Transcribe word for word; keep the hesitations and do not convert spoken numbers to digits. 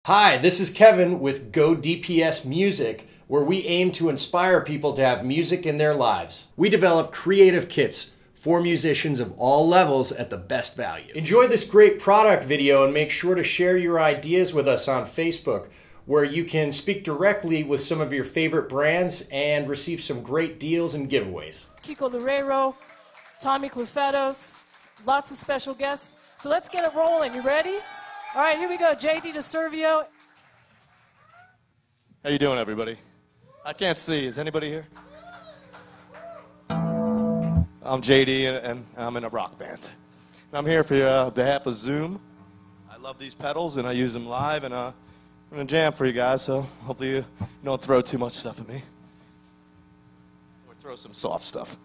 Hi, this is Kevin with GoDpsMusic, where we aim to inspire people to have music in their lives. We develop creative kits for musicians of all levels at the best value. Enjoy this great product video and make sure to share your ideas with us on Facebook, where you can speak directly with some of your favorite brands and receive some great deals and giveaways. Kiko Loureiro, Tommy Clufetos, lots of special guests. So let's get it rolling. You ready? All right, here we go. J D DeServio. How you doing, everybody? I can't see. Is anybody here? I'm J D, and, and I'm in a rock band. And I'm here for uh, behalf of Zoom. I love these pedals, and I use them live, and uh, I'm going to jam for you guys, so hopefully you don't throw too much stuff at me. Or throw some soft stuff.